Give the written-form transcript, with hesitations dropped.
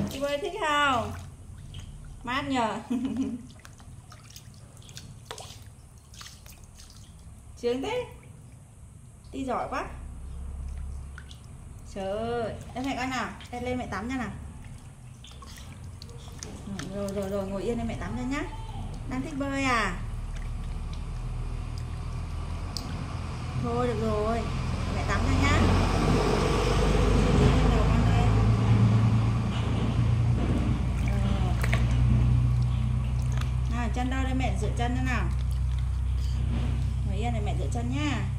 Đi bơi thích không? Mát nhờ. Sướng thế. Đi giỏi quá. Trời ơi, em mẹ coi nào, em lên mẹ tắm nha nào. Rồi ngồi yên em mẹ tắm cho nhá. Đang thích bơi à? Thôi được rồi, mẹ tắm cho nhá. Đầu con lên. Nào, chân đâu đây mẹ rửa chân nữa nào. Ngồi yên để mẹ rửa chân nhá.